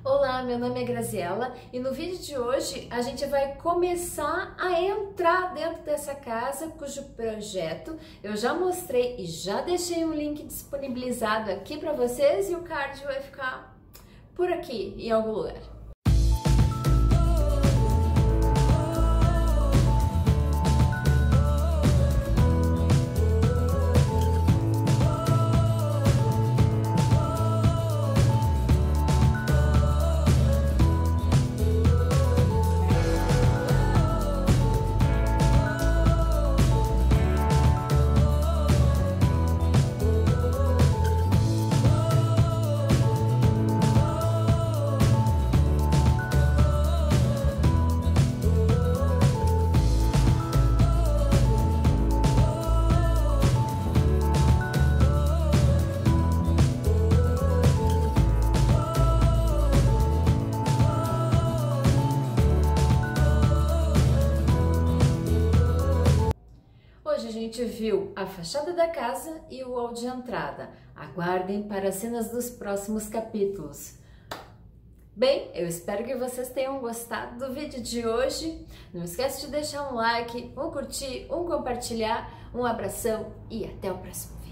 Olá, meu nome é Graziela e no vídeo de hoje a gente vai começar a entrar dentro dessa casa, cujo projeto eu já mostrei e já deixei um link disponibilizado aqui para vocês e o card vai ficar por aqui em algum lugar. Hoje a gente viu a fachada da casa e o hall de entrada. Aguardem para as cenas dos próximos capítulos. Bem, eu espero que vocês tenham gostado do vídeo de hoje. Não esquece de deixar um like, um curtir, um compartilhar, um abração e até o próximo vídeo.